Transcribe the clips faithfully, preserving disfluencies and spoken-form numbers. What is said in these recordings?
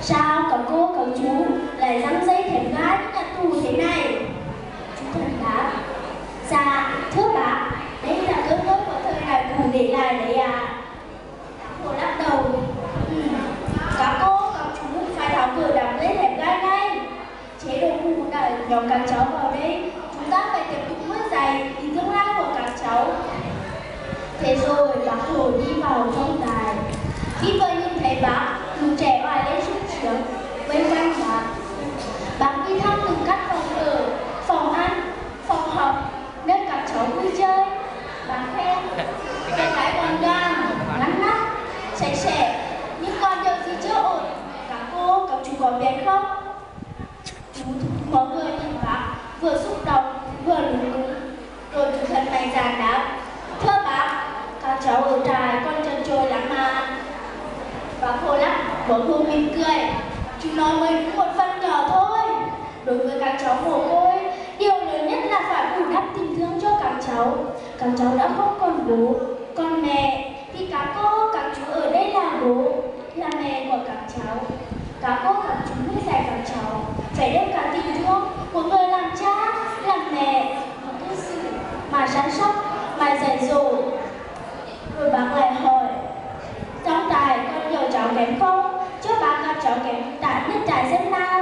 Sao các cô, các chú lại răng dây thép gai nhà tù thế này? Chú thần đáp: Dạ, thưa bác, đây là cơ ngơi của thời đại cũ để lại đấy à. Cô lắc đầu: ừ, các cô, các chú phải tháo gỡ đám dây thép gai ngay. Chế độ cũ đã nhóm các cháu vào đây, chúng ta phải tiếp tục nuôi dạy vì tương lai của các cháu. Thế rồi bác Hồ đi vào trong đài. Khi vừa nhìn thấy bác, lũ trẻ oai lên sung sướng vây quanh bác. Bác đi thăm từng các phòng ở, phòng ăn, phòng học, nơi các cháu vui chơi. Bác khen cái cái gọn gàng, ngăn nắp, sạch sẽ, nhưng còn điều gì chưa ổn? Các cô, các chú có biết không? Chú mọi người nhìn bác vừa xúc động vừa lúng túng, rồi chú thật mạnh dạn đáp: Thưa bác, các cháu ở trại còn chật chội lắm mà. Bác Hồ lắc bỗng hồ mỉm cười: Chú nói mới đúng một phần nhỏ thôi. Đối với các cháu mồ côi, điều lớn nhất là phải bù đắp tình thương cho các cháu. Các cháu đã không còn bố, còn mẹ, thì các cô, các chú ở đây là bố, là mẹ của các cháu. Các cô, các chú nuôi dạy các cháu phải đem cả tình thương của người làm cha, làm mẹ, mà cư xử, mà săn sóc, mà dạy dỗ. Rồi bác lại hỏi: Trong trại còn nhiều cháu kém không? Chứ bác gặp cháu kém đã nhất trại xem nào.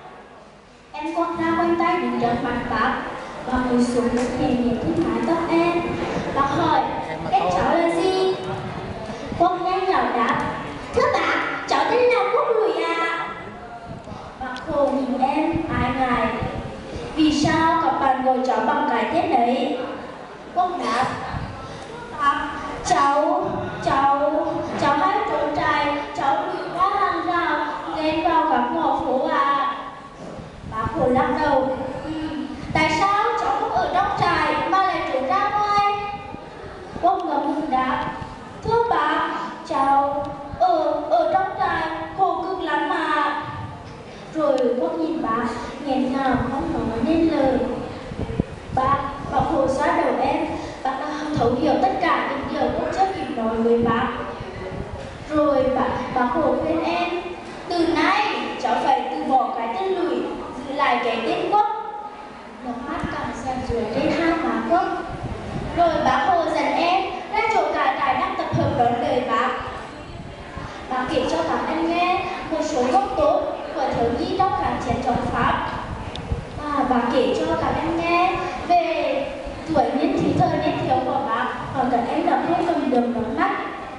Em quăng ra quanh tay đứng trước mặt bác. Bác ngồi xuống nhẹ nhẹ thích mái tóc em. Bác hỏi: Cái cháu là gì? Quăng nhanh nhỏ đáp: Thưa bác, cháu tên là Quốc Lùi à. Bác Hồ nhìn em ái ngại: Vì sao các bạn gọi cháu bằng cái tên đấy? Quăng đáp: Bác, cháu, cháu, cháu hay trốn trại, cháu bị qua hàng rào, lên vào các ngõ phố à. Bác Hồ lắc đầu: ừ, Tại sao cháu không ở trong trại mà lại trốn ra ngoài? Quốc ngậm ngùi đáp: Thưa bác, cháu ở ở trong trại khổ cực lắm mà. Rồi Quốc nhìn bác nghẹn ngào không nói nên lời. Bác, bác Hồ xoa đầu em. Bác đã thấu hiểu tất cả những điều Quốc chưa kịp nói với bác. Rồi bác, bác Hồ khuyên em: Từ nay cháu phải từ bỏ cái tên Lùi, giữ lại cái tên Quốc. Nước mắt càng giàn rủa trên hai má Quốc. Rồi bác Hồ dẫn em ra chỗ cả trại đang tập hợp đón đời bác. Bác kể cho các em nghe một số góc tốt của thiếu nhi trong kháng chiến chống Pháp. À, bác kể cho các em nghe về tuổi niên thiếu thời niên thiếu của bác, và các em đã không cầm được nước mắt.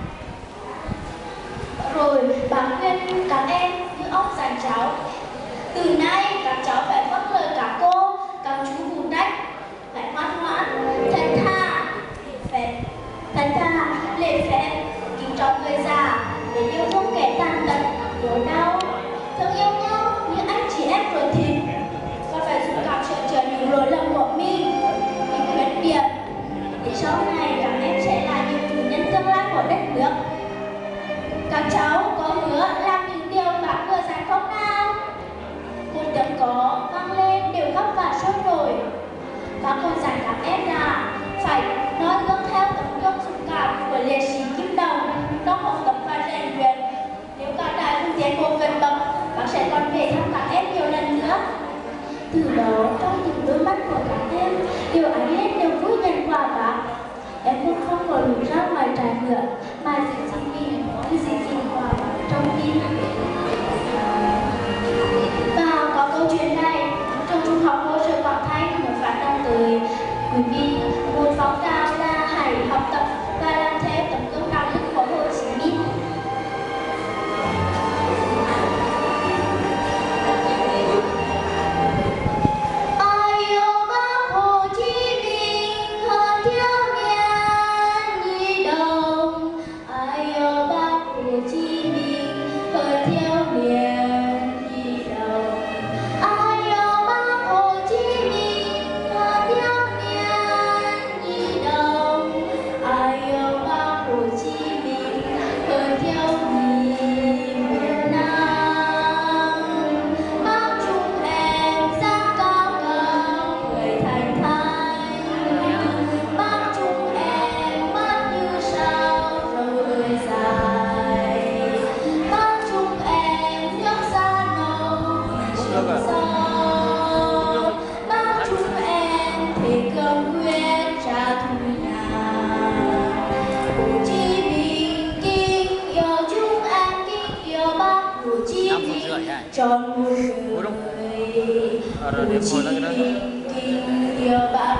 Rồi bác khuyên các em như ông dặn cháu: Từ nay các cháu phải vâng lời các cô, các chú phụ trách, phải ngoan ngoãn, thật thà, phép, thật thà, lễ phép, kính trọng người già, để yêu thương kẻ tàn tật, khổ đau, thương yêu nhau như anh chị em ruột thịt, và phải dũng cảm sửa chữa những lỗi lầm của mình, những khuyết điểm, để sau này các em sẽ là những chủ nhân tương lai của đất nước. Các cháu có hứa làm những điều bác vừa dặn không nào? Một tiếng có vang lên đều khóc và sôi nổi. Bác còn dặn các em là phải nói gương theo tấm gương dũng cảm của liệt sĩ Kim Đồng trong học tập và rèn luyện. Nếu cả trại không tiến bộ vượt bậc, bác sẽ còn về thăm các em nhiều lần nữa. Từ đó, trong những đôi mắt của các em đều ánh lên niềm vui nhận quà bác. Em cũng không còn lùi ra ngoài trại nữa, mà giữ gìn mình như giữ gìn quà bác trong tim. Và có câu chuyện này, trường trung học cơ sở Quảng Thanh muốn phát động tới quý vị một phong trào là hãy học tập và làm theo tấm gương đạo đức của Hồ Chí Minh. Ai yêu bác Hồ Chí Minh hơn thiếu niên nhi đồng, ai yêu bác Hồ Chí Minh hơn thiếu niên nhi đồng, ai yêu bác Hồ Chí Minh hơn thiếu niên tròn quyết trả thù nhà. Hồ Chí Minh kính yêu chúng em, kính yêu bác Hồ Chí Minh tròn một đời. Hồ Chí Minh kính yêu bác